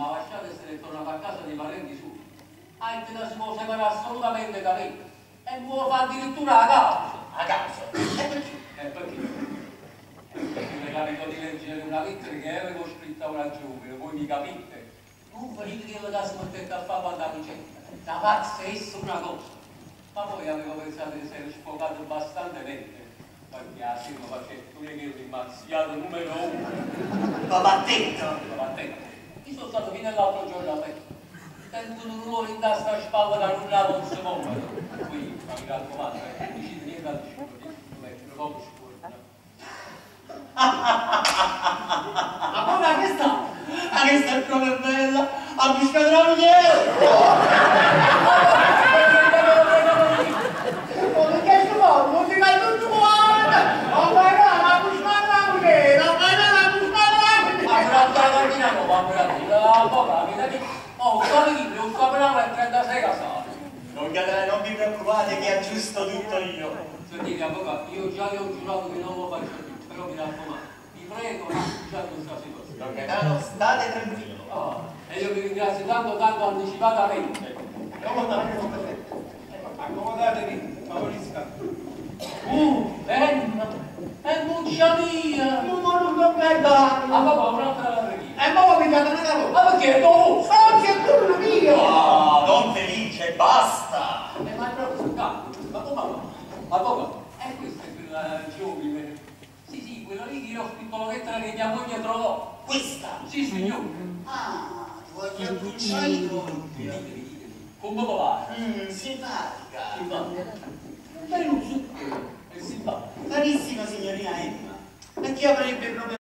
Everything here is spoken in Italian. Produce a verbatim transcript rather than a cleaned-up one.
mi ha lasciato essere tornato a casa dei parenti suoi. Ah, e te la si può separare assolutamente da me. E mi vuole fare addirittura la causa. A causa? E perché? E perché? Perché mi capito di leggere una lettera che avevo scritta a una giovane, voi mi capite? Non venite che la si mettete a fare quando la ricetta. Da pazzesco una cosa. Ma poi avevo pensato di essere sfocato bastantemente. Perché a sera facendo pure che ero rimazziato numero uno. Babattento? Babattento. Io sono stato fino all'altro giorno a letto. Sento un rumore in tasca a spalla da nulla non si muove. Qui, ma mi raccomando, eh, non dicete niente al cibo, non mettere poco sicuro. Ma come questa? Ma questa è proprio bella! Ha buscato la mugliere! Perché si vuole? Non ti fai tutto buono! Non vai là, ma buscare la mugliere! Non vai là, ma buscare la mugliere! Ma però la mattina no, ma però la poca, mi dai. Oh, un po' di libro, un po' per trentasei casati. Non, non vi preoccupate che aggiusto tutto io. Sentite, avvocato, io già vi ho giurato che non lo faccio più, però mi raccomando, vi prego, non accusate questa situazione. Don Gaetano, state tranquillo. Oh, e io vi ringrazio tanto, tanto anticipatamente. Accomodatevi, favorisca. Uh, Enna, è muccia mia! Non ho non guardato. Ah, papà, un'altra la preghiera. E mo' mi fate una cosa. Ma perché? No! Oh, che turno mio! Ah, non felice, basta! Eh, ma è proprio sul campo. Ma come va? Ma come? E questa è quella giovine. Sì, sì, quella lì che io ho scritto la lettera che mia moglie trovò. Questa? Sì, signore. Ah, ti voglio abbracciare Come va? Mmm, simpatica. Simpatica. Beh, non so. È simpatica. Carissima signorina Emma, e chi avrebbe proprio